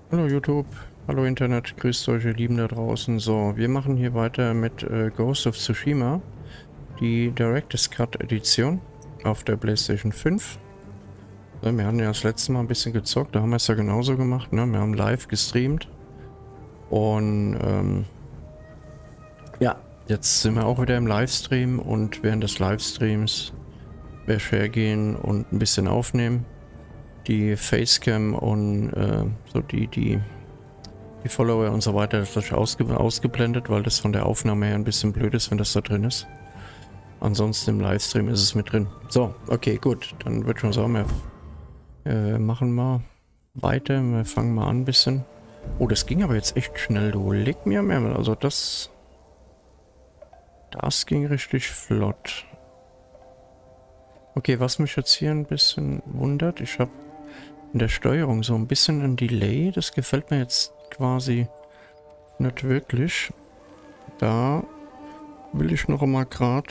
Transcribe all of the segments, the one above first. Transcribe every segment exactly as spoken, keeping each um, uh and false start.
Hallo YouTube, hallo Internet, grüßt euch ihr Lieben da draußen. So, wir machen hier weiter mit äh, Ghost of Tsushima, die Director's Cut Edition auf der PlayStation fünf. So, wir hatten ja das letzte Mal ein bisschen gezockt, da haben wir es ja genauso gemacht, ne? Wir haben live gestreamt und ähm, ja, jetzt sind wir auch wieder im Livestream und während des Livestreams werde ich hergehen und ein bisschen aufnehmen. Die Facecam und äh, so die, die, die Follower und so weiter, das ist ausge ausgeblendet, weil das von der Aufnahme her ein bisschen blöd ist, wenn das da drin ist. Ansonsten im Livestream ist es mit drin. So, okay, gut. Dann würde ich schon sagen, wir äh, machen mal weiter. Wir fangen mal an ein bisschen. Oh, das ging aber jetzt echt schnell, du. Leg mir mehr. Also das... Das ging richtig flott. Okay, was mich jetzt hier ein bisschen wundert, ich habe in der Steuerung so ein bisschen ein Delay. Das gefällt mir jetzt quasi nicht wirklich. Da will ich noch mal gerade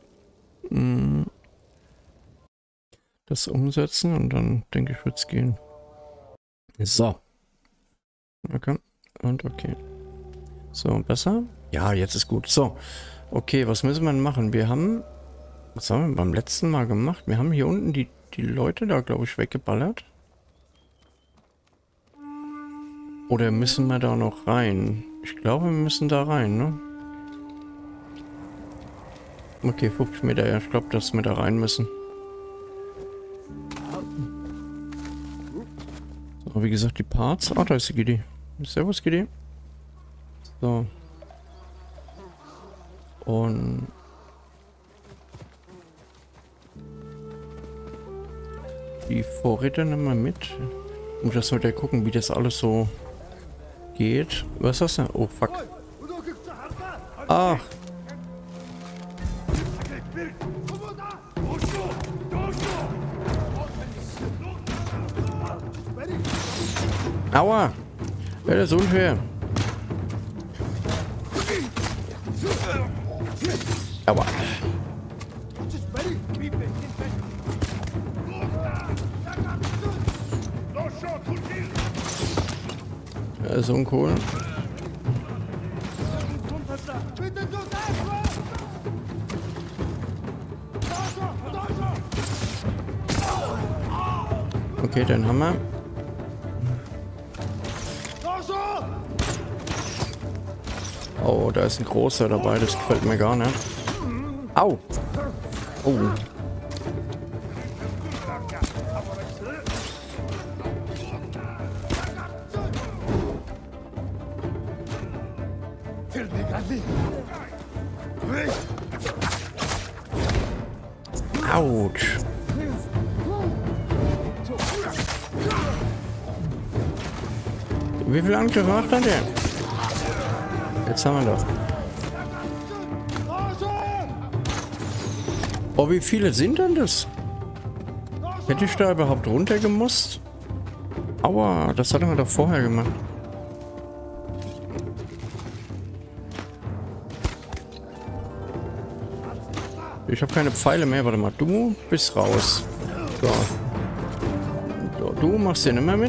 das umsetzen und dann denke ich, wird es gehen. So. Okay. Und okay. So, besser? Ja, jetzt ist gut. So. Okay, was müssen wir denn machen? Wir haben... Was haben wir beim letzten Mal gemacht? Wir haben hier unten die, die Leute da, glaube ich, weggeballert. Oder müssen wir da noch rein? Ich glaube, wir müssen da rein, ne? Okay, fünfzig Meter, ja, ich glaube, dass wir da rein müssen. So, wie gesagt, die Parts. Ah, da ist die Giddy. Servus, Giddy. So. Und... die Vorräte nehmen wir mit. Und das wird ja gucken, wie das alles so geht. Was ist das denn? Oh, fuck. Ach. Aua. Ja, das ist unfair. Aua. Das ist uncool. Okay, dann haben wir. Oh, da ist ein großer dabei, das gefällt mir gar nicht. Au! Oh. Autsch. Wie viel Angriff macht er denn? Jetzt haben wir doch. Oh, wie viele sind denn das? Hätte ich da überhaupt runtergemusst? Aua, das hatten wir doch vorher gemacht. Ich habe keine Pfeile mehr. Warte mal, du bist raus. So. So, du machst hier nicht mehr mit.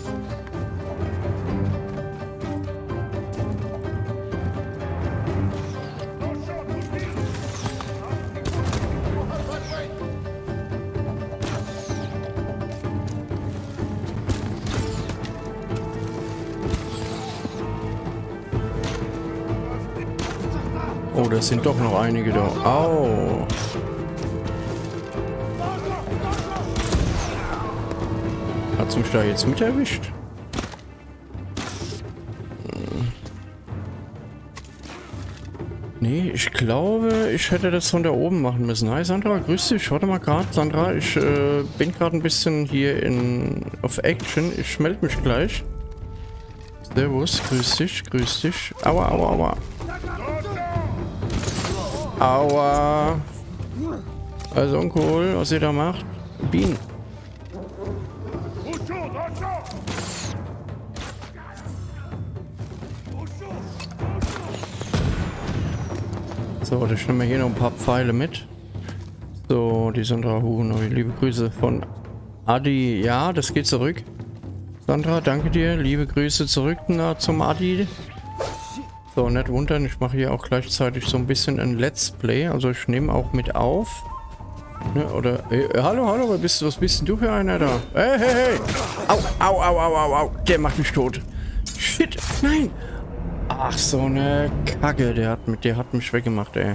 Oh, das sind doch noch einige da. Au. Hat's mich da jetzt mit erwischt? Hm. Nee, ich glaube, ich hätte das von da oben machen müssen. Hi Sandra, grüß dich. Warte mal gerade, Sandra. Ich äh, bin gerade ein bisschen hier in auf Action. Ich melde mich gleich. Servus, grüß dich, grüß dich. Aua, aua, aua. Aua. Also uncool, was ihr da macht. Bienen. So, ich nehme hier noch ein paar Pfeile mit. So, die sind da. Uh, liebe Grüße von Adi. Ja, das geht zurück. Sandra, danke dir. Liebe Grüße zurück na, zum Adi. So, nicht wundern, ich mache hier auch gleichzeitig so ein bisschen ein Let's Play. Also ich nehme auch mit auf. Ne, oder, äh, hallo, hallo, was bist, was bist denn du für einer da? Hey, hey, hey! Au, au, au, au, au, au! Der macht mich tot. Shit, nein! Ach, so eine Kacke, der hat, mit, der hat mich weggemacht, ey.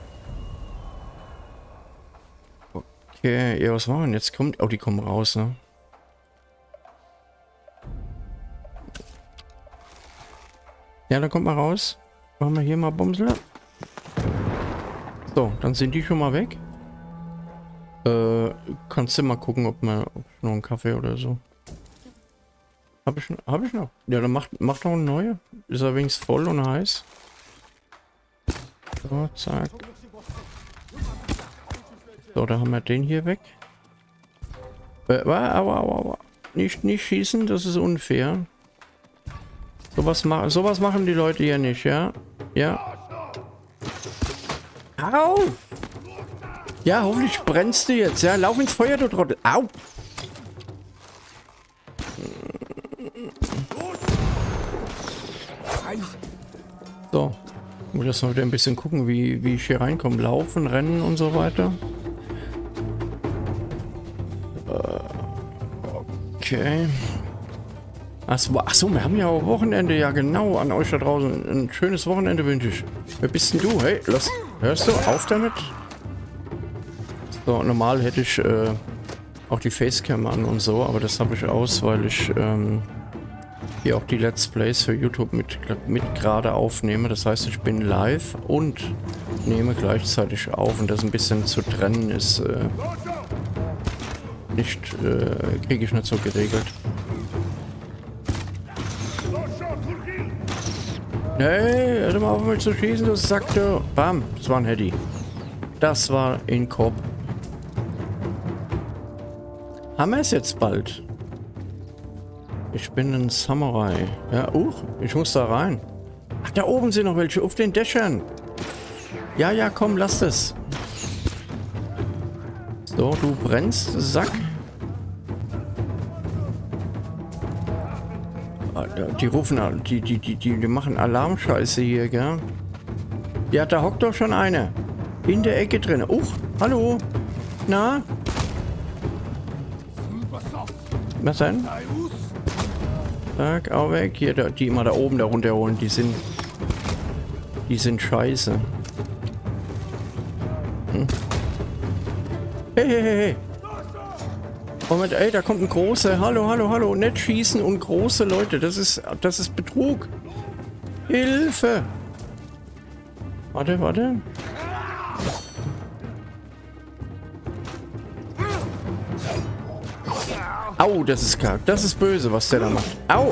Okay, ja, was war denn? Jetzt kommt, oh, die kommen raus, ne? Ja, dann kommt mal raus. Machen wir hier mal Bumsel. So, dann sind die schon mal weg. Äh, kannst du mal gucken, ob man ob noch einen Kaffee oder so. Hab ich, hab ich noch? Ja, dann macht mach noch eine neue. Ist er wenigstens voll und heiß. So, zack. So, da haben wir den hier weg. Äh, aua, aua, aua. Nicht, nicht schießen, das ist unfair. Sowas, ma sowas machen die Leute hier nicht, ja? Ja. Au! Ja, hoffentlich brennst du jetzt. Ja, lauf ins Feuer, du Trottel. Au! So. Ich muss jetzt noch wieder ein bisschen gucken, wie, wie ich hier reinkomme. Laufen, rennen und so weiter. Okay. Achso, achso, wir haben ja auch Wochenende. Ja, genau. An euch da draußen. Ein schönes Wochenende wünsche ich. Wer bist denn du? Hey, lass. Hörst du? Auf damit. So, normal hätte ich äh, auch die Facecam an und so, aber das habe ich aus, weil ich ähm, hier auch die Let's Plays für YouTube mit, mit gerade aufnehme. Das heißt, ich bin live und nehme gleichzeitig auf, und das ein bisschen zu trennen ist äh, nicht, äh, kriege ich nicht so geregelt. Hey, hör doch mal auf mit zu schießen, das sagte. Bam, das war ein Heady. Das war in Kopf. Haben wir es jetzt bald? Ich bin ein Samurai. Ja, uh, ich muss da rein. Ach, da oben sind noch welche auf den Dächern. Ja, ja, komm, lass das. So, du brennst, Sack. Die rufen, die, die, die, die, die machen Alarmscheiße hier, gell? Ja, da hockt doch schon einer. In der Ecke drin. Oh, hallo. Na? Was denn? Sag, auch weg. Hier, die immer da oben da runterholen, die sind... Die sind scheiße. Hm. Hey, hey, hey, hey. Moment, ey, da kommt ein großer. Hallo, hallo, hallo. Nicht schießen und große Leute. Das ist, das ist Betrug. Hilfe. Warte, warte. Au, das ist karg. Das ist böse, was der da macht. Au.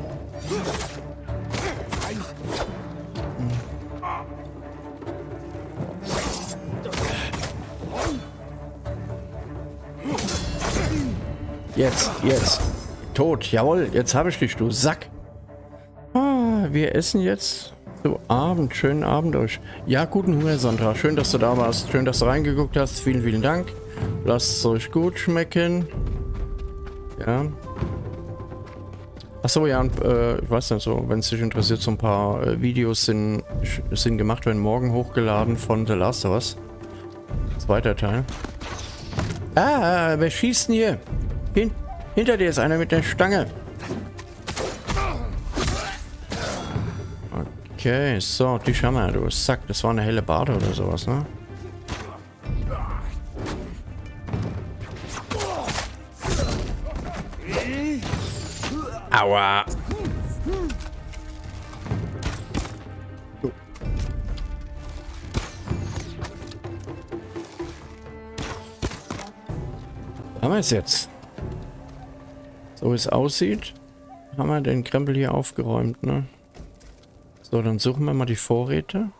Jetzt, jetzt. Tot, jawohl. Jetzt habe ich dich, du Sack. Ah, wir essen jetzt zu Abend. Schönen Abend euch. Ja, guten Hunger, Sandra. Schön, dass du da warst. Schön, dass du reingeguckt hast. Vielen, vielen Dank. Lasst es euch gut schmecken. Ja. Achso, ja, und, äh, ich weiß nicht so, wenn es dich interessiert, so ein paar äh, Videos sind, sind gemacht, werden morgen hochgeladen von The Last of Us. Zweiter Teil. Ah, wer schießt denn hier? Hin hinter dir ist einer mit der Stange. Okay, so, die Schammer, du Sack. Das war eine helle Bade oder sowas, ne? Aua. So. Haben wir es jetzt? So wie es aussieht, haben wir den Krempel hier aufgeräumt, ne? So, dann suchen wir mal die Vorräte.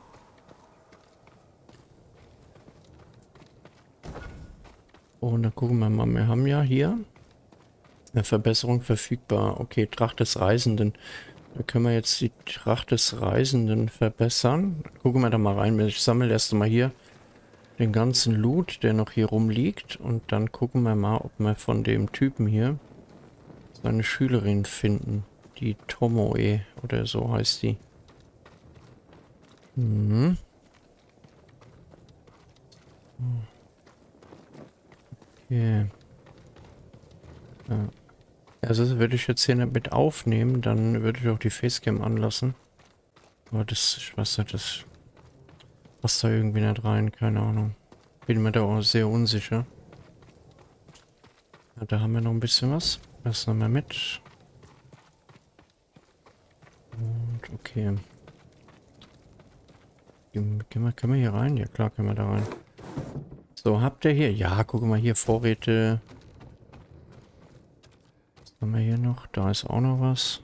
Und dann gucken wir mal, wir haben ja hier eine Verbesserung verfügbar. Okay, Tracht des Reisenden. Da können wir jetzt die Tracht des Reisenden verbessern. Gucken wir da mal rein. Ich sammle erst mal hier den ganzen Loot, der noch hier rumliegt. Und dann gucken wir mal, ob wir von dem Typen hier seine Schülerin finden. Die Tomoe oder so heißt die. Mhm. Okay. Ja. Also würde ich jetzt hier nicht mit aufnehmen, dann würde ich auch die Facecam anlassen. Aber das, ich weiß nicht, das passt da irgendwie nicht rein, keine Ahnung. Bin mir da auch sehr unsicher. Ja, da haben wir noch ein bisschen was. Das nehmen wir mit. Und okay. Gehen wir, können wir hier rein? Ja klar, können wir da rein. So, habt ihr hier? Ja, guck mal hier, Vorräte. Was haben wir hier noch? Da ist auch noch was.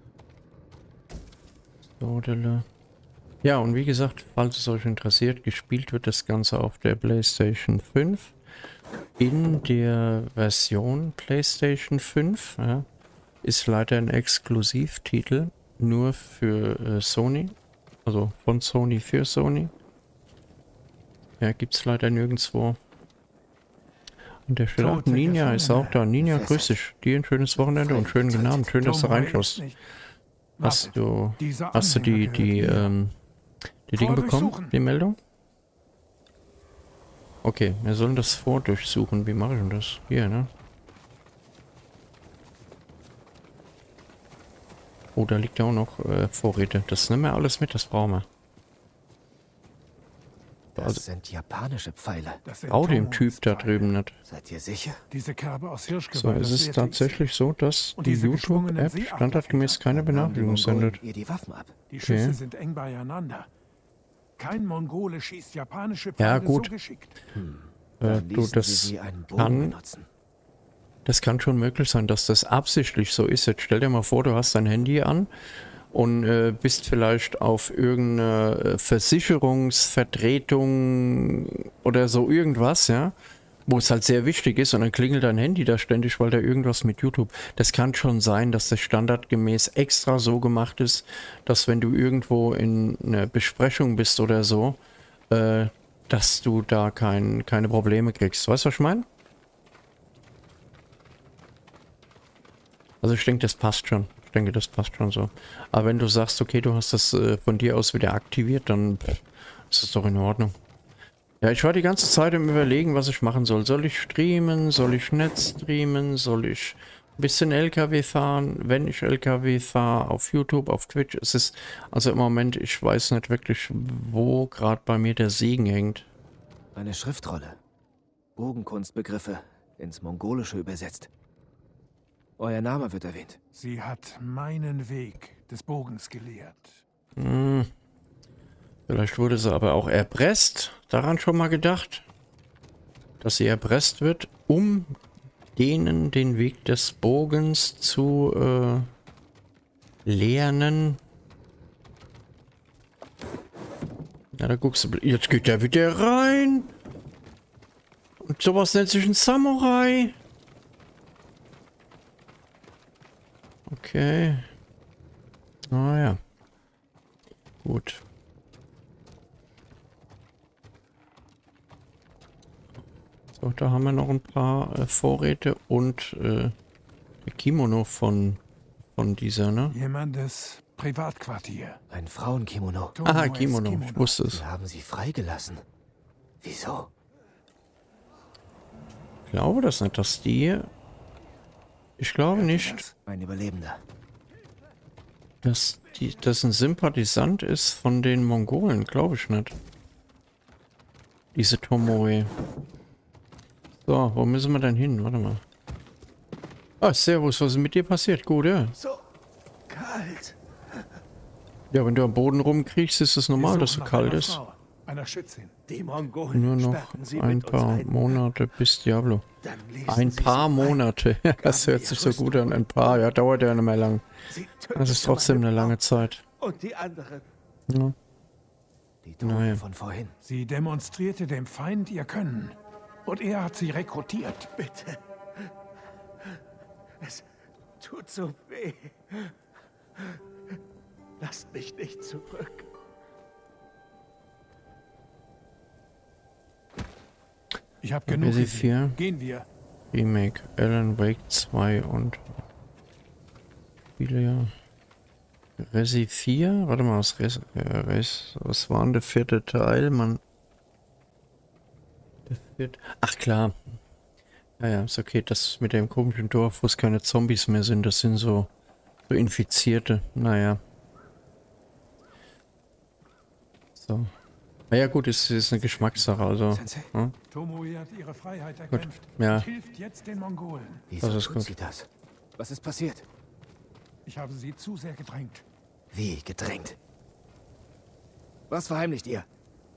Sodele. Ja, und wie gesagt, falls es euch interessiert, gespielt wird das Ganze auf der PlayStation fünf. In der Version PlayStation fünf. Ja, ist leider ein Exklusivtitel. Nur für äh, Sony. Also von Sony für Sony. Ja, gibt es leider nirgendwo. An der Stelle. Ach, Ninja ist auch da. Ninja, grüß dich. Dir ein schönes Wochenende und schönen Abend. Schön, dass du reinschaust. Hast du, hast du die, die, ähm, die Dinge bekommen? Die Meldung? Okay, wir sollen das vordurchsuchen. Wie mache ich denn das? Hier, ne? Oh, da liegt ja auch noch äh, Vorräte. Das nehmen wir alles mit, das brauchen wir. Das also, sind japanische Pfeile. Bau dem Typ da drüben nicht. Seid ihr sicher? Diese Kerbe aus Hirschgeweih. So, es ist tatsächlich so, dass die YouTube-App standardgemäß keine Benachrichtigung sendet. Ihr die Waffen ab. Die Schüsse Okay. sind eng beieinander. Kein Mongole schießt japanische Pfeile Ja, gut. so geschickt. Hm. Äh, Dann du, ließen das sie sie einen Bogen kann, benutzen. das kann schon möglich sein, dass das absichtlich so ist. Jetzt stell dir mal vor, du hast dein Handy an und äh, bist vielleicht auf irgendeine Versicherungsvertretung oder so irgendwas, ja, wo es halt sehr wichtig ist und dann klingelt dein Handy da ständig, weil da irgendwas mit YouTube. Das kann schon sein, dass das standardgemäß extra so gemacht ist, dass wenn du irgendwo in einer Besprechung bist oder so, äh, dass du da kein, keine Probleme kriegst. Weißt du, was ich meine? Also ich denke, das passt schon. Ich denke, das passt schon so. Aber wenn du sagst, okay, du hast das äh, von dir aus wieder aktiviert, dann pff, ist das doch in Ordnung. Ja, ich war die ganze Zeit im Überlegen, was ich machen soll. Soll ich streamen? Soll ich nicht streamen? Soll ich ein bisschen L K W fahren? Wenn ich L K W fahre, auf YouTube, auf Twitch. Es ist, also im Moment, ich weiß nicht wirklich, wo gerade bei mir der Segen hängt. Eine Schriftrolle. Bogenkunstbegriffe ins Mongolische übersetzt. Euer Name wird erwähnt. Sie hat meinen Weg des Bogens gelehrt. Hm. Vielleicht wurde sie aber auch erpresst. Daran schon mal gedacht? Dass sie erpresst wird, um denen den Weg des Bogens zu äh, lernen. Ja, da guckst du. Jetzt geht er wieder rein. Und sowas nennt sich ein Samurai. Okay. Ah ja. Gut. So, da haben wir noch ein paar äh, Vorräte und äh, der Kimono von, von dieser, ne? Jemandes Privatquartier. Ein Frauenkimono. Aha, Tomoes Kimono. Ich wusste es. Sie haben sie freigelassen. Wieso? Ich glaube das nicht, dass die... Ich glaube nicht, Ein Überlebender. dass die, das ein Sympathisant ist von den Mongolen. Glaube ich nicht. Diese Tomoe. So, wo müssen wir denn hin? Warte mal. Ah, servus, was ist mit dir passiert? Gut, ja. So kalt. Ja, wenn du am Boden rumkriegst, ist es normal, dass es kalt ist. Frau, einer Schützin. Die Mongolen Nur noch sperrten sie ein mit uns paar ein. Monate bis Diablo. Dann ließen Ein sie paar sie frei. Monate. Das hört sich so gut an. Ein paar, ja, dauert ja nicht mehr lang. Sie Das ist tötete trotzdem meine eine lange Frau Zeit. Und die anderen. Ja. Die Toten Naja. von vorhin. Sie demonstrierte dem Feind ihr Können. Und er hat sie rekrutiert. Bitte. Es tut so weh. Lasst mich nicht zurück. Ich habe genug Resi gesehen. vier. Gehen wir. Remake. Alan Wake zwei und... Spiele, ja. Resi vier? Warte mal, was, Res, äh, Res, was war denn der vierte Teil? Man. Der vierte. Ach klar. Ja, ja, ist okay. Das mit dem komischen Dorf, wo es keine Zombies mehr sind, das sind so, so Infizierte. Naja. So. Naja, gut, es ist eine Geschmackssache, also. Sensei? Hm? Tomoe hat ihre Freiheit erkämpft Ja. und hilft jetzt den Mongolen. Wieso Das ist tut gut. sie das? Was ist passiert? Ich habe sie zu sehr gedrängt. Wie gedrängt? Was verheimlicht ihr?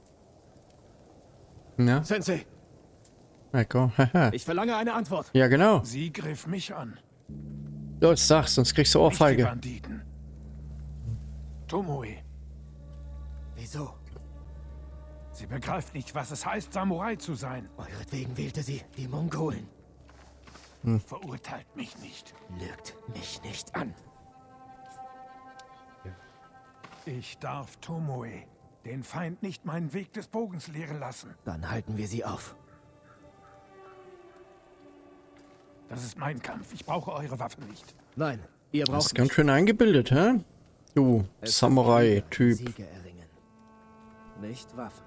Ja, Sensei, ja, komm. Haha. ich verlange eine Antwort. Ja, genau. Sie griff mich an, Los, sag, sonst kriegst du nicht die Ohrfeige. Banditen. Tomoe, Wieso? sie begreift nicht, was es heißt, Samurai zu sein. Euretwegen wählte sie die Mongolen. Verurteilt mich nicht. Lügt mich nicht an. Ich darf Tomoe, den Feind, nicht meinen Weg des Bogens lehren lassen. Dann halten wir sie auf. Das ist mein Kampf. Ich brauche eure Waffe nicht. Nein, ihr Das braucht ist ganz schön eingebildet, hä? Du, Samurai-Typ. Siege erringen. Nicht Waffen.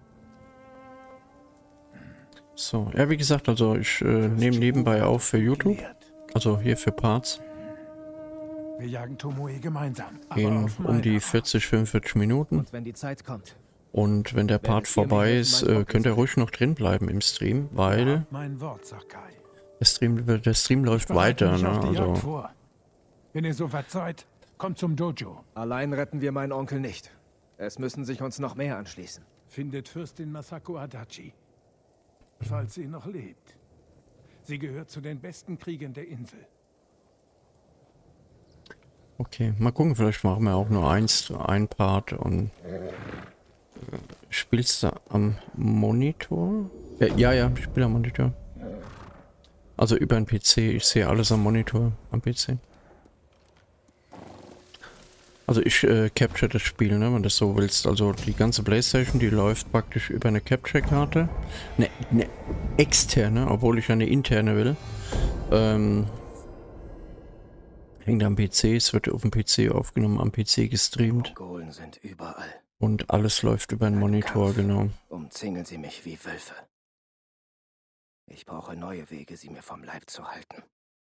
So, ja, wie gesagt, also ich äh, nehme nebenbei auf für YouTube. Gelehrt. Also hier für Parts. Wir jagen Tomoe gemeinsam. aber Gehen auf um meine die Art. vierzig, fünfundvierzig Minuten. Und wenn die Zeit kommt, Und wenn der Part Werdet ihr mir vorbei helfen, ist, mein äh, Onkel könnt ihr zu ruhig noch drin bleiben im Stream, Ihr weil habt mein Wort, Sakai. der Stream, der Stream läuft Bereite weiter, mich ne? auf die Jagd Also, vor. Wenn ihr soweit seid, kommt zum Dojo. allein retten wir meinen Onkel nicht. Es müssen sich uns noch mehr anschließen. Findet Fürstin Masako Adachi, falls sie noch lebt. Sie gehört zu den besten Kriegern der Insel. okay, mal gucken, vielleicht machen wir auch nur eins, ein Part und äh, spielst du am Monitor? Ja, ja, ja, ich spiele am Monitor. Also über den P C, ich sehe alles am Monitor, am P C. Also ich äh, capture das Spiel, ne, wenn du das so willst. Also die ganze Playstation, die läuft praktisch über eine Capture-Karte. Ne, ne, externe, obwohl ich eine interne will. Ähm, hängt am P C, es wird auf dem P C aufgenommen, am P C gestreamt. Mongolen sind überall. Und alles läuft über einen Monitor, Kampf. genau. Umzingeln sie mich wie Wölfe. Ich brauche neue Wege, sie mir vom Leib zu halten.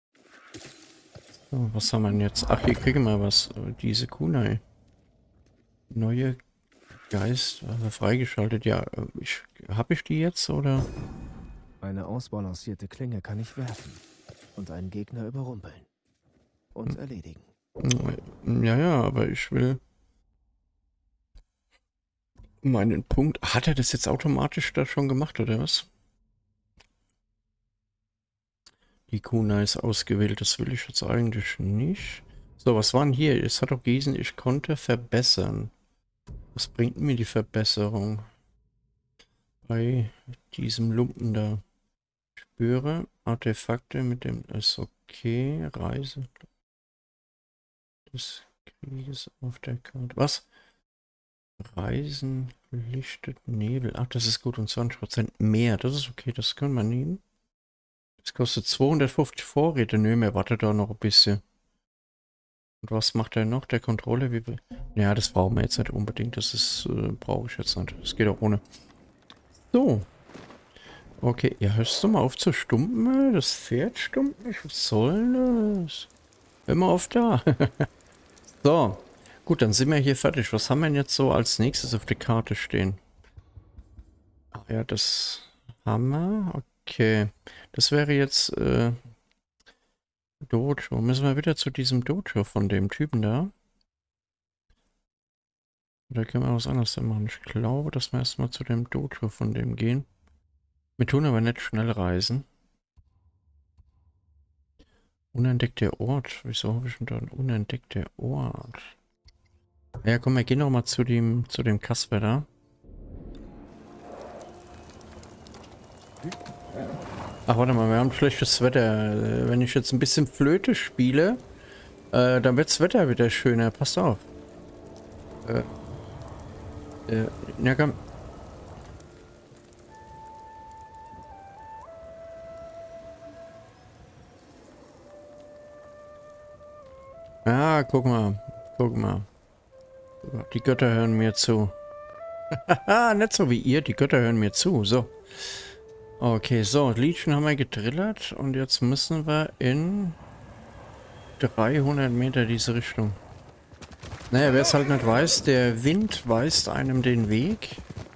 So, was haben wir denn jetzt? Ach, hier kriegen wir was. Diese Kunai. Neue Geist, also freigeschaltet. Ja, ich, habe ich die jetzt, oder? Eine ausbalancierte Klinge kann ich werfen und einen Gegner überrumpeln und erledigen. Ja, ja, aber ich will meinen Punkt. Hat er das jetzt automatisch da schon gemacht, oder was? Die Kunai ist ausgewählt, das will ich jetzt eigentlich nicht. So, was war denn hier? Es hat doch gelesen, ich konnte verbessern. Was bringt mir die Verbesserung? Bei diesem Lumpen da. Spüre Artefakte mit dem... Ist okay. Reise des Krieges auf der Karte. Was? Reisen, lichtet Nebel. Ach, das ist gut. Und zwanzig Prozent mehr. Das ist okay, das können wir nehmen. Das kostet zweihundertfünfzig Vorräte. Nö, mir wartet da noch ein bisschen. Und was macht er noch? Der Controller? Wie... Ja, das brauchen wir jetzt nicht unbedingt. Das ist, äh, brauche ich jetzt nicht. Das geht auch ohne. So. Okay, ja, hörst du mal auf zu stumpen? Das Pferd stummt nicht. Was soll denn das? Hör mal auf da. So. Gut, dann sind wir hier fertig. Was haben wir denn jetzt so als nächstes auf der Karte stehen? Ach ja, das haben wir. Okay. Das wäre jetzt äh, Dojo. Müssen wir wieder zu diesem Dojo von dem Typen da? Oder können wir was anderes machen? Ich glaube, dass wir erstmal zu dem Dojo von dem gehen. Wir tun aber nicht schnell reisen. Unentdeckter Ort. Wieso habe ich denn da einen unentdeckter Ort? Ja, komm, wir gehen noch mal zu dem, zu dem Kasper da. Ach, warte mal, wir haben schlechtes Wetter. Wenn ich jetzt ein bisschen Flöte spiele, äh, dann wird das Wetter wieder schöner. Passt auf. Äh, äh, ja, komm. Ja, Ah, guck mal. Guck mal. Die Götter hören mir zu. Haha, nicht so wie ihr. Die Götter hören mir zu. So. Okay, so. Legion haben wir gedrillert. Und jetzt müssen wir in dreihundert Meter diese Richtung. Naja, wer es halt nicht weiß, der Wind weist einem den Weg.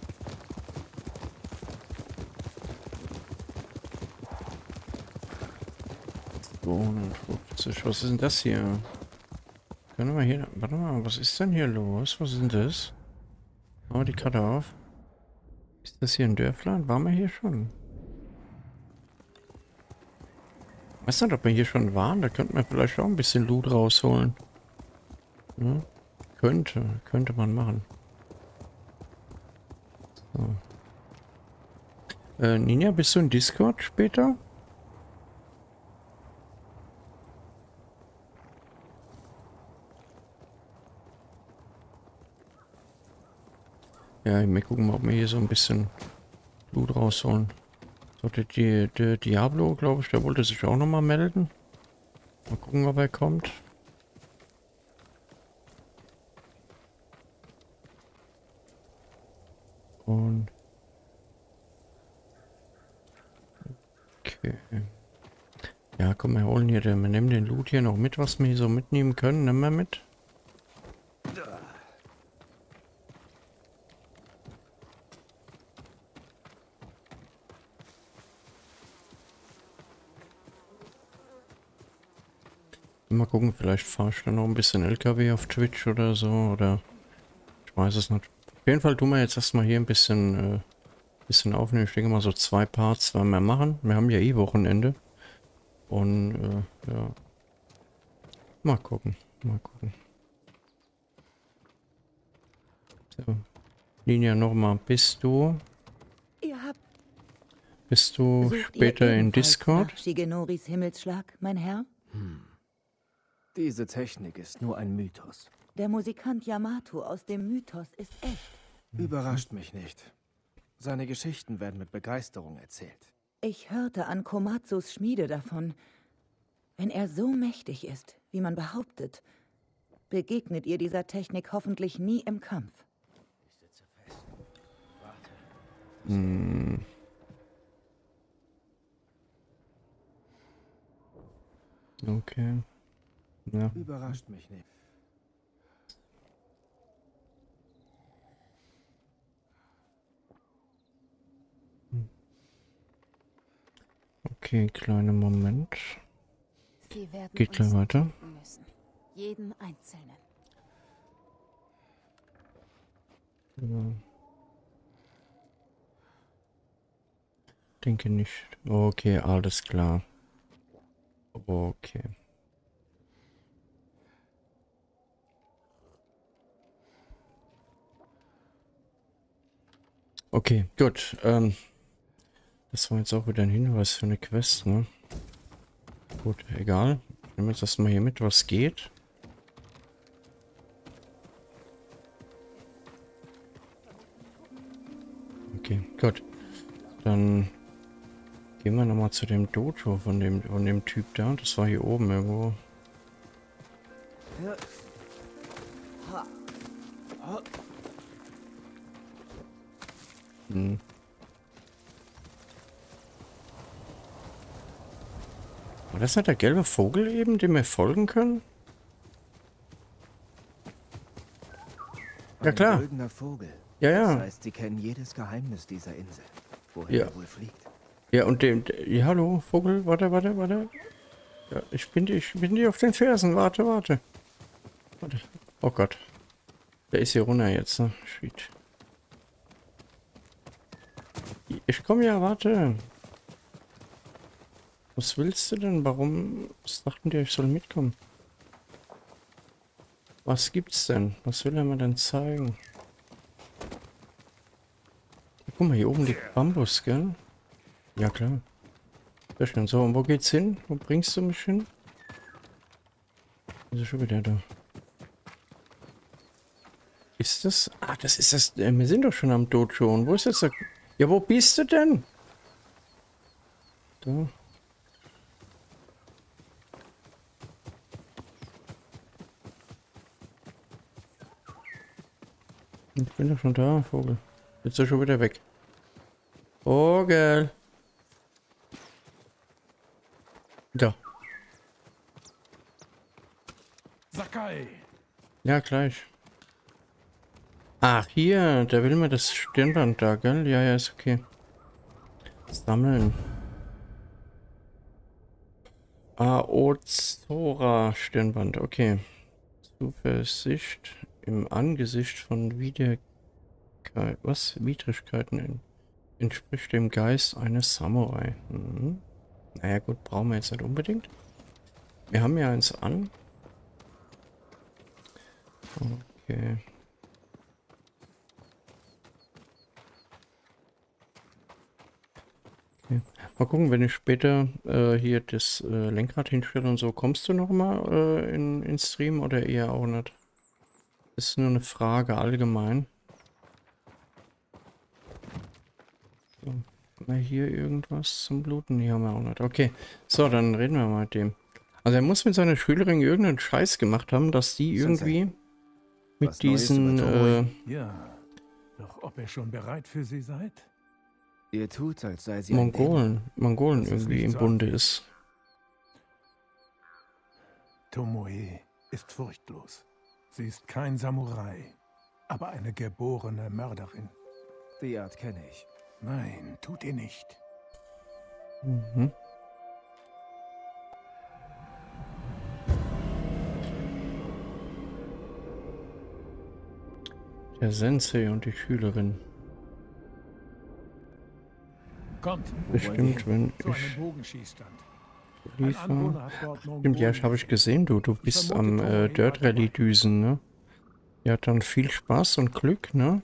zweihundertfünfzig. Was ist denn das hier? Können wir hier... Warte mal, was ist denn hier los? Was ist denn das? Machen wir die Karte auf. Ist das hier ein Dörfland? Waren wir hier schon? Weißt du, ob wir hier schon waren? Da könnten wir vielleicht auch ein bisschen Loot rausholen. Ja? Könnte. Könnte man machen. So. Äh, Ninja, bist du in Discord später? Ja, wir gucken mal, ob wir hier so ein bisschen Blut rausholen. So, der, der, der Diablo, glaube ich, der wollte sich auch nochmal melden. Mal gucken, ob er kommt. Und... Okay. Ja, komm, wir holen hier, den, wir nehmen den Loot hier noch mit, was wir hier so mitnehmen können. Nehmen wir mit. Mal gucken, vielleicht fahre ich dann noch ein bisschen L K W auf Twitch oder so, oder ich weiß es nicht. Auf jeden Fall tun wir jetzt erstmal hier ein bisschen, äh, bisschen aufnehmen. Ich denke mal so zwei Parts werden wir machen. Wir haben ja eh Wochenende. Und, äh, ja. Mal gucken, mal gucken. So. Ninja, nochmal, bist du... Ihr habt... Bist du Sucht später ihr in ebenfalls Discord? nach Shigenoris Himmelsschlag, mein Herr? Hm. Diese Technik ist nur ein Mythos. Der Musikant Yamato aus dem Mythos ist echt. Überrascht mich nicht. Seine Geschichten werden mit Begeisterung erzählt. Ich hörte an Komatsus Schmiede davon. Wenn er so mächtig ist, wie man behauptet, begegnet ihr dieser Technik hoffentlich nie im Kampf. Ich sitze fest. Warte. Hm. Okay. Ja. Überrascht mich nicht. Okay, kleiner Moment. Sie werden Geht gleich uns weiter. finden müssen. Jeden Einzelnen. Ja. Denke nicht. Okay, alles klar. Okay. Okay, gut. Ähm, das war jetzt auch wieder ein Hinweis für eine Quest, ne? Gut, egal. Ich nehme jetzt erstmal hier mit, was geht. Okay, gut. Dann gehen wir nochmal zu dem Dojo von dem, von dem Typ da. Das war hier oben irgendwo. Ja. Hm. War das nicht der gelbe Vogel eben, dem wir folgen können? Ja, klar. Ein goldener Vogel. Ja, ja. Das heißt, sie kennen jedes Geheimnis dieser Insel. Woher Ja. er wohl fliegt. Ja, und dem... Ja, hallo, Vogel. Warte, warte, warte. Ja, ich bin, die, ich bin dir auf den Fersen. Warte, warte. Warte. Oh Gott. Der ist hier runter jetzt, ne? Shit. Ich komme ja, warte. Was willst du denn? Warum sagten die, ich soll mitkommen? Was gibt's denn? Was will er mir denn zeigen? Guck mal, hier oben liegt Bambus, gell? Ja, klar. Sehr schön. So, und wo geht's hin? Wo bringst du mich hin? Ist er schon wieder da? Ist das? Ah, das ist das. Äh, wir sind doch schon am Dojo. Und wo ist jetzt der... Ja, wo bist du denn? Da. Ich bin doch schon da, Vogel. Jetzt ist er schon wieder weg. Vogel. Da. Sakai! Ja, gleich. Ach, hier, der will mir das Stirnband da, gell? Ja, ja, ist okay. Sammeln. Aozora Stirnband, okay. Zuversicht im Angesicht von Wider... Was? Widrigkeiten entspricht dem Geist eines Samurai. Mhm. Naja gut, brauchen wir jetzt nicht unbedingt. Wir haben ja eins an. Okay. Okay. Mal gucken, wenn ich später äh, hier das äh, Lenkrad hinstelle und so, kommst du noch mal äh, in, in Stream oder eher auch nicht? Das ist nur eine Frage allgemein. So, haben wir hier irgendwas zum Bluten? Nee, haben wir auch nicht. Okay, so, dann reden wir mal mit dem. Also er muss mit seiner Schülerin irgendeinen Scheiß gemacht haben, dass die irgendwie mit Was Neues diesen... über Äh, Ja, doch ob ihr schon bereit für sie seid? Ihr tut, als sei sie ein Mongolen, Mongolen Das ist irgendwie nicht im so Bunde abwegig. ist. Tomoe ist furchtlos. Sie ist kein Samurai, aber eine geborene Mörderin. Dämon. Die Art kenne ich. Nein, tut ihr nicht. Mhm. Der Sensei und die Schülerin. Kommt, Bestimmt, wenn zu einem ich Bogenschießstand. Ein liefere. Anwohner hat dort Stimmt, ja, Mongolen habe ich gesehen, du. Du Ich bist vermute, am Tomoe äh, Dirt war Rally dabei. düsen, ne? Ja, dann viel Spaß und Glück, ne?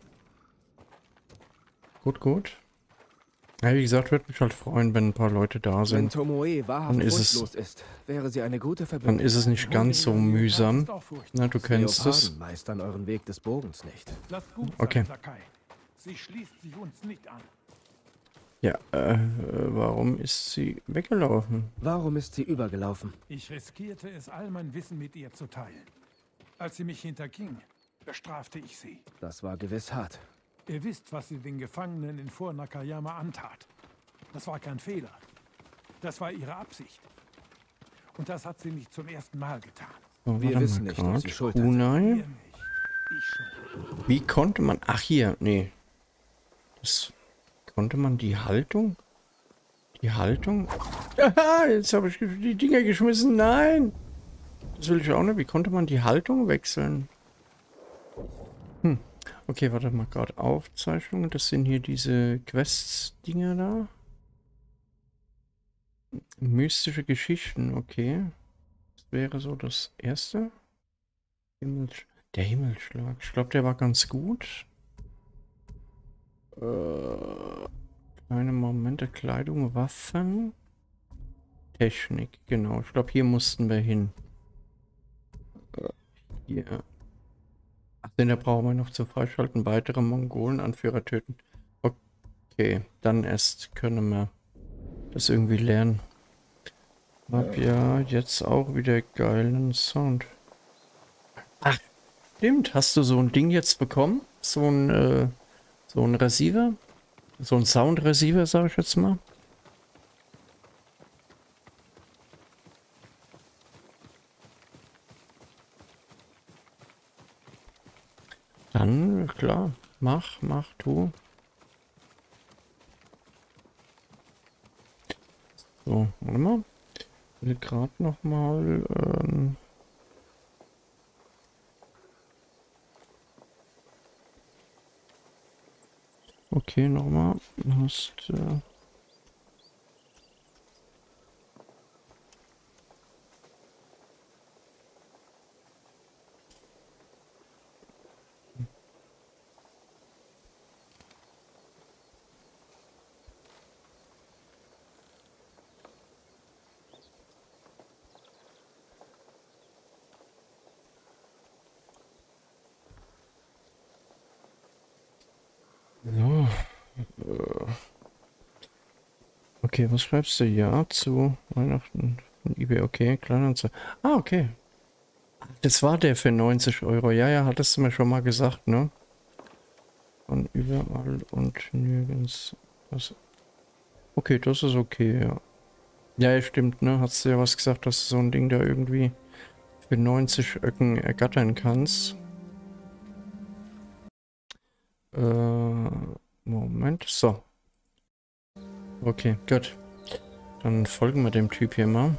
Gut, gut. Ja, wie gesagt, würde mich halt freuen, wenn ein paar Leute da Wenn sind. Tomoe wahrhaft Dann ist es- furchtlos ist, wäre sie eine gute Dann Verbindung. ist es nicht ganz so mühsam. Na, du kennst es. Leoparden meistern euren Weg des Bogens nicht. Lasst gut Okay. sein, Sakai. Sie schließt sich uns nicht an. Ja, äh, warum ist sie weggelaufen? Warum ist sie übergelaufen? Ich riskierte es, all mein Wissen mit ihr zu teilen. Als sie mich hinterging, bestrafte ich sie. Das war gewiss hart. Ihr wisst, was sie den Gefangenen in Fort Nakayama antat. Das war kein Fehler. Das war ihre Absicht. Und das hat sie nicht zum ersten Mal getan. So, Wir warte wissen mal nicht, ob grad. sie Schuld hat. Kunai? Ihr nicht. Ich schon. Wie konnte man... Ach, hier, nee. Das... Konnte man die Haltung? Die Haltung? Aha, jetzt habe ich die Dinger geschmissen. Nein! Das will ich auch nicht. Wie konnte man die Haltung wechseln? Hm. Okay, warte mal gerade. Aufzeichnungen. Das sind hier diese Quests-Dinger da. Mystische Geschichten, okay. Das wäre so das erste. Himmels der Himmelschlag. Ich glaube, der war ganz gut. Äh, kleine Momente, Kleidung, Waffen. Technik, genau. Ich glaube, hier mussten wir hin. Äh, hier. Ach, den da brauchen wir noch zu freischalten. Weitere Mongolen-Anführer töten. Okay, dann erst können wir das irgendwie lernen. Hab ja jetzt auch wieder geilen Sound. Ach, stimmt. Hast du so ein Ding jetzt bekommen? So ein, äh, so ein Receiver? So ein Sound-Receiver, sag ich jetzt mal. Dann, klar. Mach, mach, tu. So, warte mal. Ich will gerade noch mal ähm okay, nochmal. Du hast äh so. Äh. Okay, was schreibst du? Ja zu Weihnachten von eBay. Okay, Kleinanzeige. Ah, okay. Das war der für neunzig Euro. Ja, ja, hattest du mir schon mal gesagt, ne? von überall und nirgends was. Okay, das ist okay, ja. Ja, ja, stimmt, ne? Hast du ja was gesagt, dass du so ein Ding da irgendwie für neunzig Öcken ergattern kannst. Äh, Moment, so. Okay, gut. Dann folgen wir dem Typ hier mal.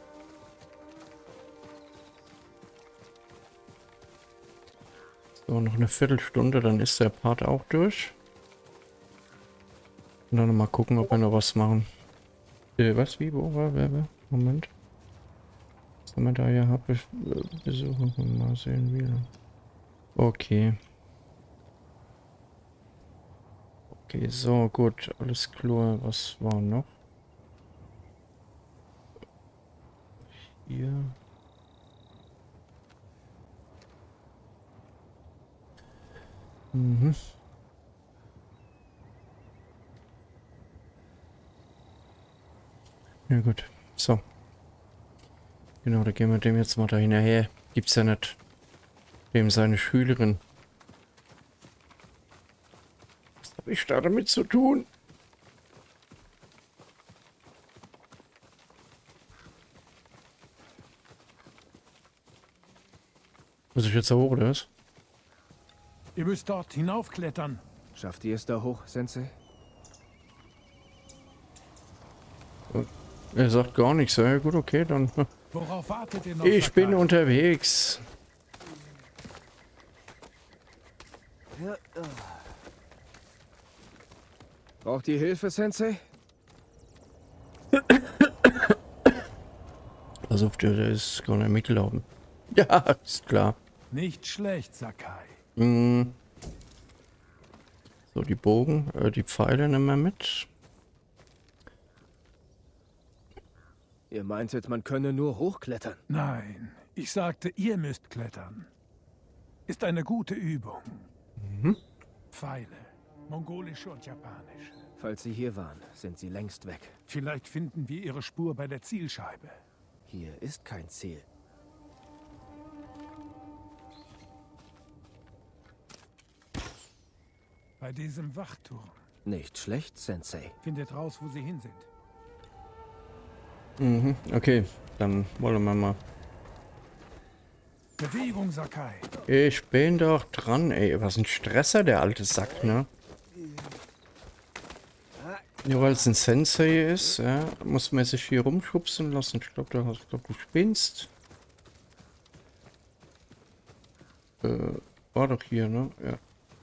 So, noch eine Viertelstunde, dann ist der Part auch durch. Und dann mal gucken, ob wir noch was machen. Äh, was, wie, wo, wer, wer, wer? Moment. Was haben wir da hier? Hab ich äh, besuchen. Mal sehen, wie. Okay. Okay, so, gut. Alles klar. Was war noch? Hier. Mhm. Ja gut, so. Genau, da gehen wir dem jetzt mal da hinterher. Gibt's ja nicht. Dem seine Schülerin. Was habe ich da damit zu tun? Muss ich jetzt da hoch, oder was? Ihr müsst dort hinaufklettern. Schafft ihr es da hoch, Sensei? Er sagt gar nichts. Ja gut, okay, dann. Worauf wartet ihr noch? Ich bin Sakai? unterwegs. Braucht ihr Hilfe, Sensei? Versucht ihr, der ist gar nicht mitlaufen. Ja, ist klar. Nicht schlecht, Sakai. Mhm. So, die Bogen, äh, die Pfeile nehmen wir mit. Ihr meintet, man könne nur hochklettern. Nein, ich sagte, ihr müsst klettern. Ist eine gute Übung. Mhm. Pfeile, mongolische und japanische. Falls sie hier waren, sind sie längst weg. Vielleicht finden wir ihre Spur bei der Zielscheibe. Hier ist kein Ziel. Bei diesem Wachturm. Nicht schlecht, Sensei. Findet raus, wo sie hin sind. Mhm, okay, dann wollen wir mal. Bewegung, Sakai. Ich bin doch dran, ey. Was ein Stresser, der alte Sack, ne? Nur weil es ein Sensei ist, ja, muss man sich hier rumschubsen lassen. Ich glaube, du, glaub, du spinnst. Äh, war doch hier, ne? Ja.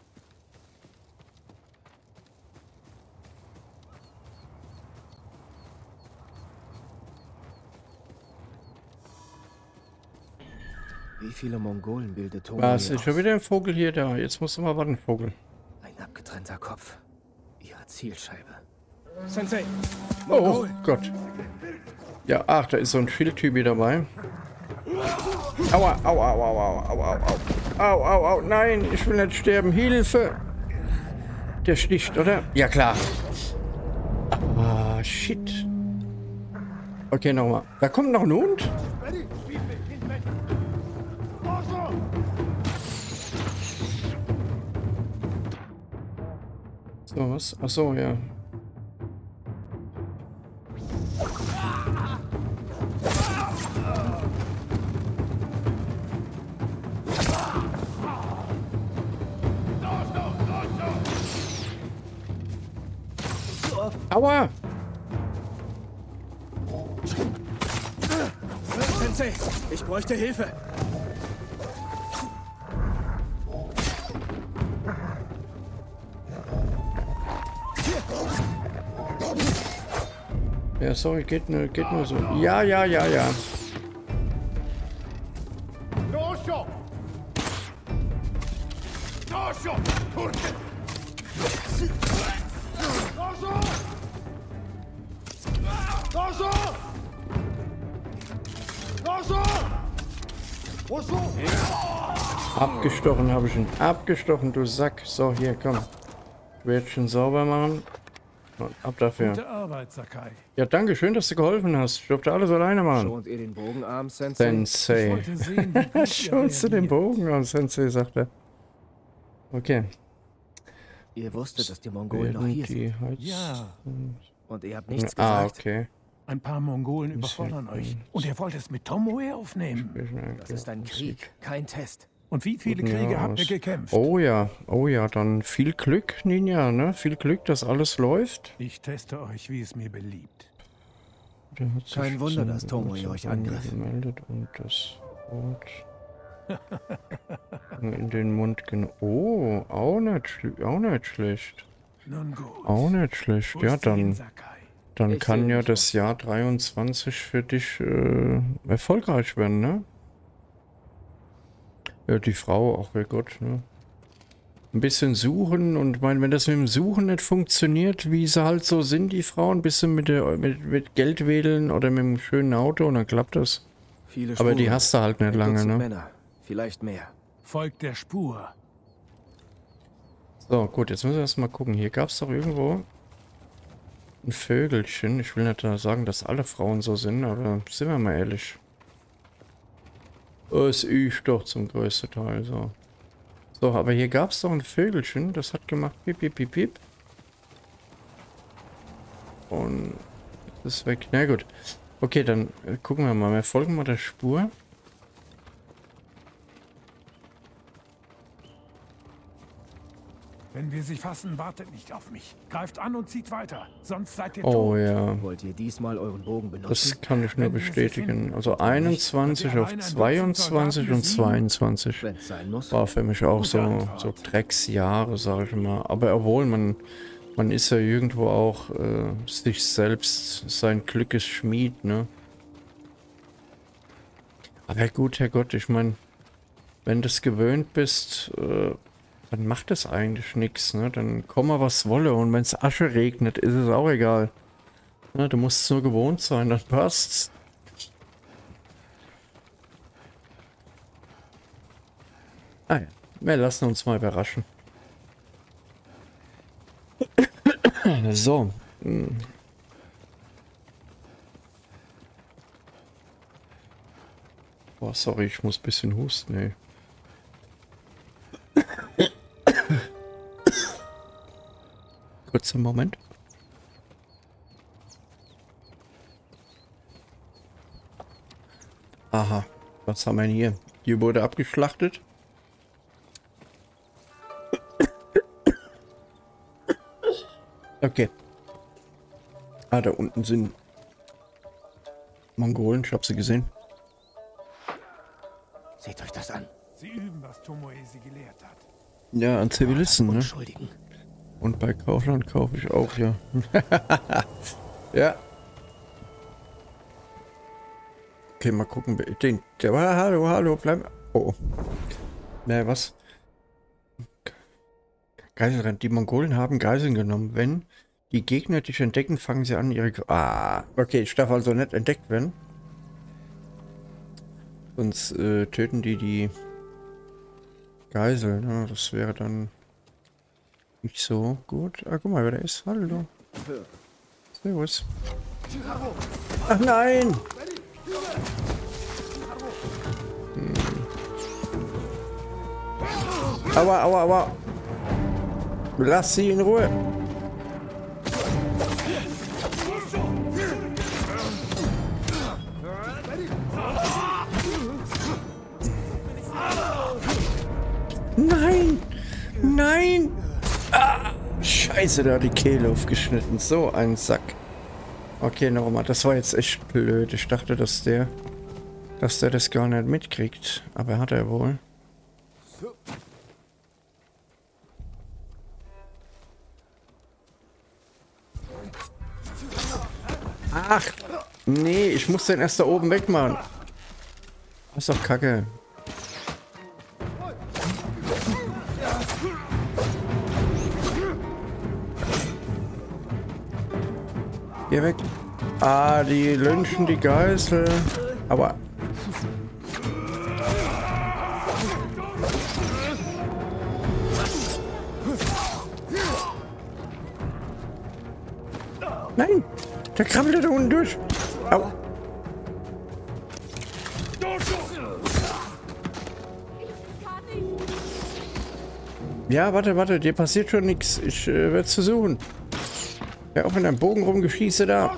Wie viele Mongolen bildet Tomo Was? hier Ist schon aus? wieder ein Vogel hier da? Jetzt musst du mal warten, Vogel. Ein abgetrennter Kopf. Ihre Zielscheibe. Sensei! Oh Mongol! Gott. Ja, ach, da ist so ein Schildtypi dabei. Aua, au, au, au, au, au, au, au, au, au, au, nein, ich will nicht sterben. Hilfe! Der sticht, oder? Ja, klar. Ah, shit. Okay, nochmal. Da kommt noch ein Hund? So, was? Ach so, ja. Aua! Sensei, ich bräuchte Hilfe. Ja, sorry, geht nur, geht nur so. Ja, ja, ja, ja. Abgestochen habe ich ihn. Abgestochen, du Sack. So, hier, komm. Schwertchen sauber machen. Und ab dafür. Gute Arbeit, Sakai. Ja, danke schön, dass du geholfen hast. Ich durfte alles alleine machen. Schont ihr den Bogenarm, Sensei? Ich Sensei. wollte sehen, wie gut ihr Schonst du den reagiert. Bogen an, Sensei, sagt er. Okay. Ihr wusstet, dass die Mongolen noch hier sind. Die Heiz Ja, Und ihr habt nichts ah, gesagt. okay. ein paar Mongolen überfordern euch. Und ihr wollt es mit Tomoe aufnehmen. Das ist ein Krieg, kein Test. Und wie viele Guten Kriege Jahr habt ihr aus. gekämpft? Oh ja, oh ja, dann viel Glück, Ninja, ne? Viel Glück, dass alles läuft. Ich teste euch, wie es mir beliebt. Der hat sich Kein Wunder, zum dass Tomoe euch angriff. gemeldet und das Wort in den Mund genommen. Oh, auch nicht, schl- auch nicht schlecht. Nun gut. Auch nicht schlecht. Wo Ja, ist die dann, Insakai? dann Ich kann sehe ja mich das Jahr dreiundzwanzig für dich äh, erfolgreich werden, ne? Ja, die Frau, ach mein Gott, ne? Ein bisschen suchen und mein, wenn das mit dem Suchen nicht funktioniert, wie sie halt so sind, die Frauen, ein bisschen mit, der, mit, mit Geld wedeln oder mit einem schönen Auto und dann klappt das. Viele Aber die Spuren. hast du halt nicht Ein lange, Dutzend ne? Männer, vielleicht mehr. Folgt der Spur. So, gut, jetzt müssen wir erstmal gucken. Hier gab es doch irgendwo ein Vögelchen. Ich will nicht sagen, dass alle Frauen so sind, aber sind wir mal ehrlich. Es ist doch zum größten Teil so. So, aber hier gab es doch ein Vögelchen, das hat gemacht piep, piep, piep, piep. Und das ist weg. Na gut. Okay, dann äh, gucken wir mal. Wir folgen mal der Spur. Wenn wir sie fassen, wartet nicht auf mich. Greift an und zieht weiter. Sonst seid ihr Oh tot. ja. Wollt ihr diesmal euren Bogen benutzen? Das kann ich nur Wenn wir sie bestätigen. finden. Also einundzwanzig auf zweiundzwanzig und zweiundzwanzig. Wenn es sein muss. War für mich auch Gute so, Antwort. so Drecksjahre, sag ich mal. Aber obwohl, man, man ist ja irgendwo auch äh, sich selbst sein Glückes Schmied, ne? Aber gut, Herrgott, ich meine, wenn du es gewöhnt bist, äh, dann macht es eigentlich nichts, ne? Dann komme was wolle und wenn es Asche regnet, ist es auch egal. Ne, du musst es nur gewohnt sein, dann passt's. Ah ja, wir lassen uns mal überraschen. So. hm. Boah, sorry, ich muss ein bisschen husten, ey. Kurzer Moment. Aha, was haben wir denn hier? Hier wurde abgeschlachtet. Okay. Ah, da unten sind Mongolen, ich hab sie gesehen. Seht euch das an. Sie üben, was Tomoe sie gelehrt hat. Ja, an Zivilisten, ne? Unschuldigen. Und bei Kaufland kaufe ich auch, ja. Ja. Okay, mal gucken. Den, der war, hallo, hallo, bleib. Oh, oh. Ne, was? Geiselrennen. Die Mongolen haben Geiseln genommen. Wenn die Gegner dich entdecken, fangen sie an, ihre... Ah, okay, ich darf also nicht entdeckt werden. Sonst äh, töten die die Geisel, ne? Das wäre dann nicht so gut. Ah, guck mal, wer da ist. Hallo. Servus. Ach nein! Hm. Aua, aua, aua. Lass sie in Ruhe. Nein! Nein! Ah, Scheiße, da hat die Kehle aufgeschnitten. So ein Sack. Okay, nochmal. Das war jetzt echt blöd. Ich dachte, dass der... dass der das gar nicht mitkriegt. Aber hat er wohl. Ach! Nee, ich muss den erst da oben wegmachen. Das ist doch kacke. Geh weg. Ah, die lynchen die Geißel. Aber... Nein! Der krabbelt da unten durch. Au. Ja, warte, warte, dir passiert schon nichts. Ich äh, werde es versuchen. Ja, auch in einem Bogen rumgeschieße da.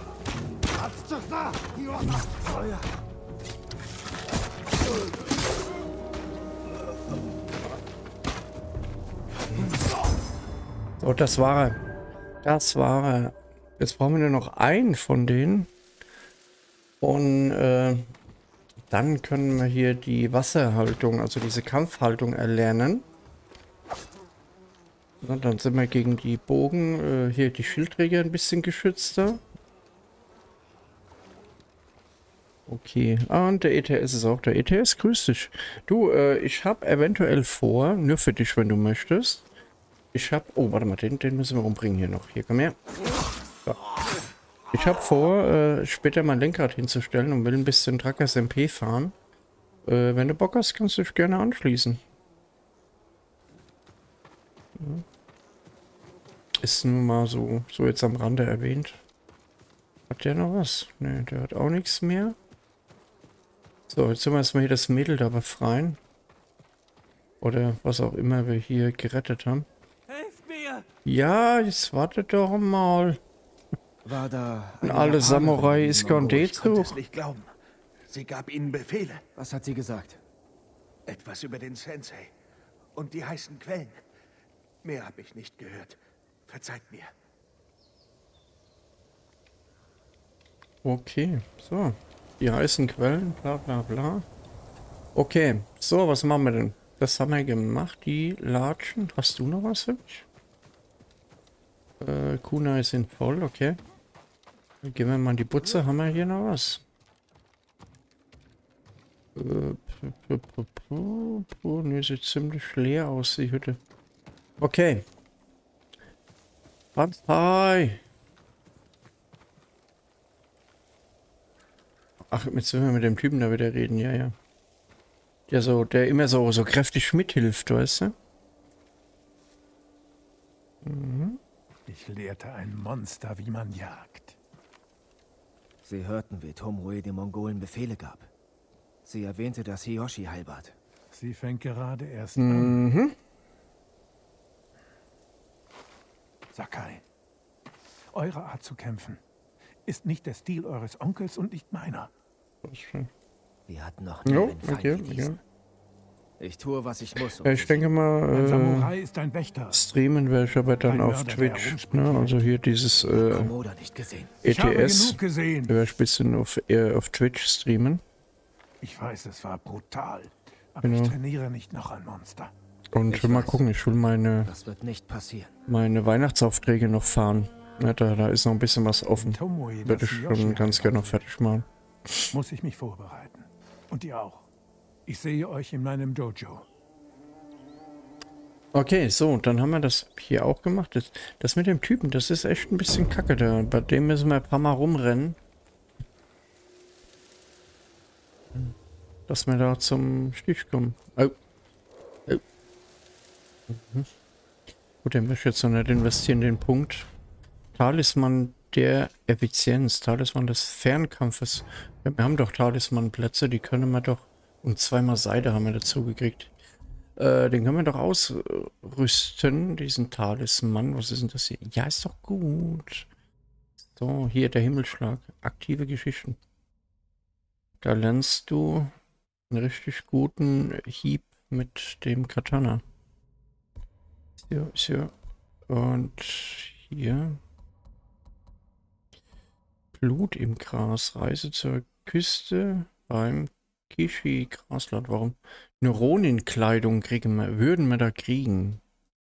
So, das war er. Das war er. Jetzt brauchen wir nur noch einen von denen. Und äh, dann können wir hier die Wasserhaltung, also diese Kampfhaltung erlernen. Und dann sind wir gegen die Bogen, äh, hier die Schildträger ein bisschen geschützter. Okay, ah, und der E T S ist auch. Der E T S, grüß dich. Du, äh, ich habe eventuell vor, nur für dich, wenn du möchtest. Ich habe, oh, warte mal, den, den müssen wir umbringen hier noch. Hier, komm her. So. Ich habe vor, äh, später mein Lenkrad hinzustellen und will ein bisschen Trackers M P fahren. Äh, wenn du Bock hast, kannst du dich gerne anschließen. Ja. Ist nur mal so, so jetzt am Rande erwähnt. Hat der noch was? Ne, der hat auch nichts mehr. So, jetzt sind wir erstmal hier das Mädel da befreien. Oder was auch immer wir hier gerettet haben. Helft mir! Ja, jetzt wartet doch mal. War da Und eine alle Japanerin Samurai in ist Mongol? Gonde Ich konnte zu. es nicht glauben. Sie gab ihnen Befehle. Was hat sie gesagt? Etwas über den Sensei. Und die heißen Quellen. Mehr habe ich nicht gehört. Verzeiht mir. Okay, so. Die heißen Quellen, bla bla bla. Okay, so, was machen wir denn? Das haben wir gemacht, die Latschen. Hast du noch was für mich? Äh, Kunai sind voll, okay. Dann gehen wir mal in die Butze. Haben wir hier noch was? Äh, ne, sieht ziemlich leer aus, die Hütte. Okay. Hi. Ach, jetzt müssen wir mit dem Typen da wieder reden, ja, ja. Der so, der immer so, so kräftig mithilft, weißt du? Mhm. Ich lehrte ein Monster, wie man jagt. Sie hörten, wie Tomoe den Mongolen Befehle gab. Sie erwähnte das Hiyoshi-Heilbad. Sie fängt gerade erst an. Mhm. Sakai, eure Art zu kämpfen ist nicht der Stil eures Onkels und nicht meiner. Das ist schön. Wir hatten noch nie Jo, einen Feind okay, wie diesen. ja. Ich tue, was ich muss. um Ja, ich zu denke Ein mal, Samurai ist ein Wächter. äh, streamen werde ich aber dann Ein auf Mörder, der Twitch. herumspielt. Ne? Also hier dieses siegen. äh, Komoda nicht gesehen. Ich habe E T S. genug gesehen. Werde ich ein bisschen auf, äh, auf Twitch streamen. Ich weiß, es war brutal. Aber Genau. ich trainiere nicht noch ein Monster. Und Ich mal weiß. gucken, ich will meine, Das wird nicht passieren. meine Weihnachtsaufträge noch fahren. Ja, da, da ist noch ein bisschen was offen. Tomoe, Würde das ich Hiyoshi schon ganz gerne noch fertig machen. muss ich mich vorbereiten. Und ihr auch. Ich sehe euch in meinem Dojo. Okay, so, dann haben wir das hier auch gemacht. Das, das mit dem Typen, das ist echt ein bisschen kacke da. Bei dem müssen wir ein paar Mal rumrennen. Dass wir da zum Stich kommen. Oh. Oh. Mhm. Gut, den möchte ich jetzt noch nicht investieren, den Punkt. Talisman der Effizienz, Talisman des Fernkampfes. Ja, wir haben doch Talismanplätze, die können wir doch. Und zweimal Seide haben wir dazu gekriegt. Äh, den können wir doch ausrüsten, diesen Talisman. Was ist denn das hier? Ja, ist doch gut. So, hier der Himmelschlag. Aktive Geschichten. Da lernst du einen richtig guten Hieb mit dem Katana. So, so. Und hier. Blut im Gras. Reise zur Küste beim Kishi-Grasland. Warum? Neuronenkleidung kriegen wir, würden wir da kriegen.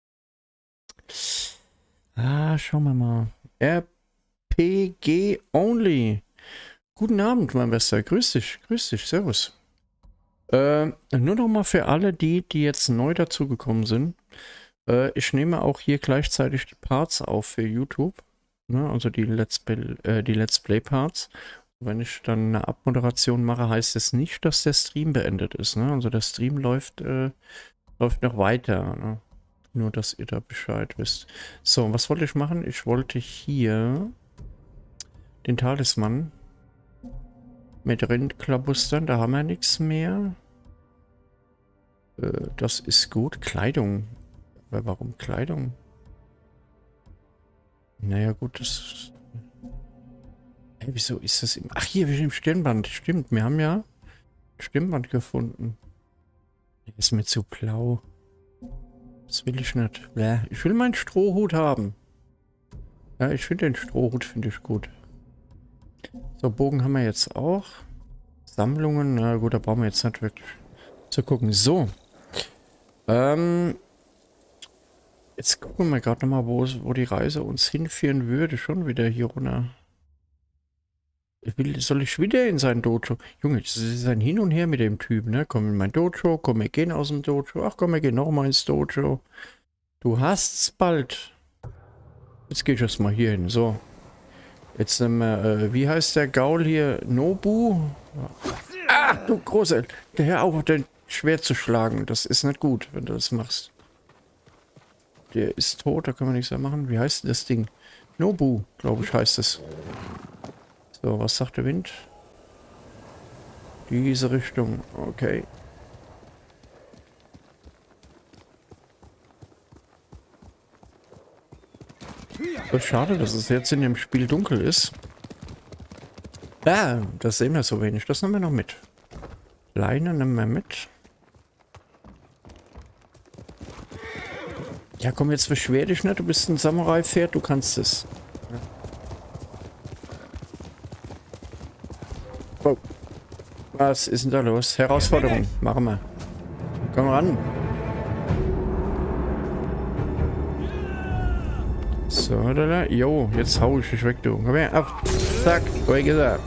Ah, schauen wir mal. R P G only. Guten Abend, mein Bester. Grüß dich, grüß dich, servus. Äh, nur noch mal für alle die, die jetzt neu dazugekommen sind. Äh, ich nehme auch hier gleichzeitig die Parts auf für YouTube. Ne, also die Let's Play, äh, die Let's Play Parts. Wenn ich dann eine Abmoderation mache, heißt es nicht, dass der Stream beendet ist. Ne? Also der Stream läuft, äh, läuft noch weiter. Ne? Nur, dass ihr da Bescheid wisst. So, was wollte ich machen? Ich wollte hier den Talisman mit Rindklabustern. Da haben wir nichts mehr. Äh, das ist gut. Kleidung. Aber warum Kleidung? Naja gut, das... Hey, wieso ist das im... Ach hier, wir sind im Stirnband. Stimmt, wir haben ja Stirnband gefunden. Ist mir zu blau. Das will ich nicht. Ja, ich will meinen Strohhut haben. Ja, ich finde den Strohhut, finde ich gut. So, Bogen haben wir jetzt auch. Sammlungen, na gut, da brauchen wir jetzt nicht wirklich zu gucken. So. Ähm... Jetzt gucken wir gerade nochmal, wo, wo die Reise uns hinführen würde. Schon wieder hier runter. Ich will, soll ich wieder in sein Dojo? Junge, das ist ein Hin und Her mit dem Typen, ne? Komm in mein Dojo, komm, wir gehen aus dem Dojo. Ach komm, wir gehen nochmal ins Dojo. Du hast's bald. Jetzt geh ich erstmal hier hin. So. Jetzt nehmen wir, äh, wie heißt der Gaul hier? Nobu? Ah, du Große. Hör auf, den schwer zu schlagen. Das ist nicht gut, wenn du das machst. Der ist tot, da können wir nichts mehr machen. Wie heißt das Ding? Nobu, glaube ich, heißt es. So, was sagt der Wind? Diese Richtung, okay. So schade, dass es jetzt in dem Spiel dunkel ist. Ah, das sehen wir so wenig. Das nehmen wir noch mit. Leine nehmen wir mit. Ja, komm, jetzt beschwer dich nicht. Du bist ein Samurai-Pferd, du kannst es. Oh. Was ist denn da los? Herausforderung. Machen wir. Komm ran. So, da, da. Jo, jetzt hau ich dich weg, du. Komm her, auf. Zack. Ruhig gesagt.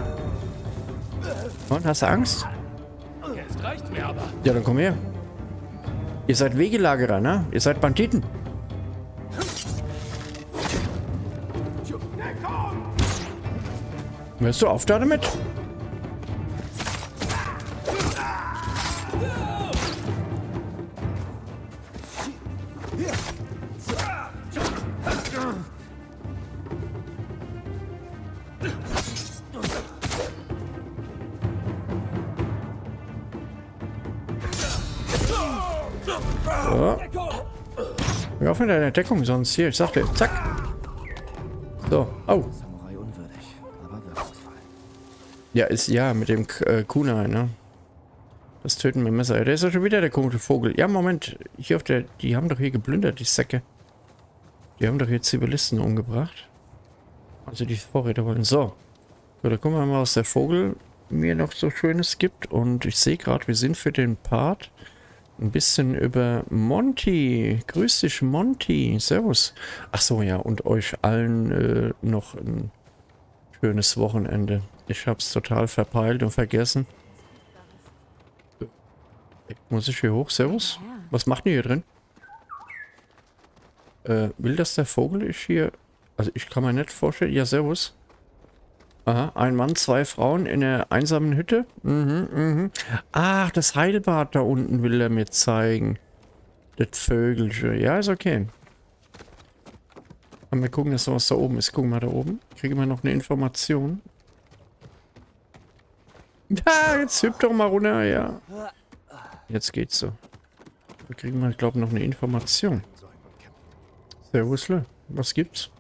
Und, hast du Angst? Jetzt reicht's mir aber. Ja, dann komm her. Ihr seid Wegelagerer, ne? Ihr seid Banditen. Hörst du auf da damit? So. Wir hoffen in deiner Deckung, sonst hier, ich sagte, zack. So, oh. Samurai unwürdig, aber wirkungsvoll. Ja, ist ja mit dem äh, Kunai, ne? Das Töten mit Messer. Der ist ja schon wieder der komische Vogel. Ja, Moment. Hier auf der. Die haben doch hier geplündert, die Säcke. Die haben doch hier Zivilisten umgebracht. Also die Vorräte wollen. So. So, da gucken wir mal, was der Vogel mir noch so Schönes gibt. Und ich sehe gerade, wir sind für den Part ein bisschen über Monty. Grüß dich, Monty. Servus. Ach so, ja. Und euch allen äh, noch ein schönes Wochenende. Ich hab's total verpeilt und vergessen. Muss ich hier hoch? Servus? Was macht ihr hier drin? Äh, will das der Vogel? Ich hier... Also ich kann mir nicht vorstellen... Ja, servus. Aha, ein Mann, zwei Frauen in einer einsamen Hütte. Mhm, mhm. Ach, das Heilbad da unten will er mir zeigen. Das Vögelche. Ja, ist okay. Aber wir gucken, dass was da oben ist. Gucken wir da oben. Kriegen wir noch eine Information. Ja, jetzt hüpft doch mal runter, ja. Jetzt geht's so. Da kriegen wir, glaube ich, noch eine Information. Servus, was gibt's?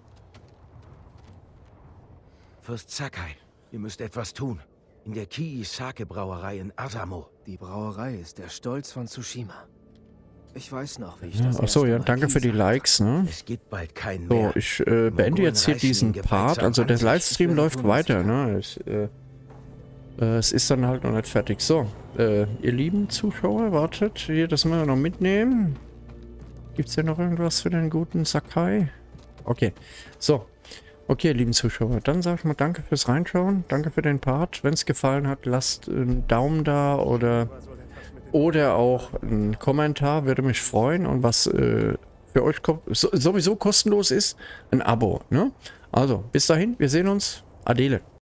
Fürst Sakai, ihr müsst etwas tun. In der Kii-Sake-Brauerei in Asamo. Die Brauerei ist der Stolz von Tsushima. Ich weiß noch, wie ich Ja, das achso, erste ja, Mal danke für die Kii Likes, ne? Es gibt bald keinen So, mehr. ich äh, beende jetzt hier diesen Part. Also der Livestream läuft weiter, ne? Ich, äh, äh, es ist dann halt noch nicht fertig. So, äh, ihr lieben Zuschauer, wartet. Hier, das müssen wir noch mitnehmen. Gibt's hier noch irgendwas für den guten Sakai? Okay, so. Okay, lieben Zuschauer, dann sag ich mal danke fürs Reinschauen. Danke für den Part. Wenn es gefallen hat, lasst einen Daumen da oder, oder auch einen Kommentar. Würde mich freuen. Und was äh, für euch ko so, sowieso kostenlos ist, ein Abo. Ne? Also, bis dahin, wir sehen uns. Adele.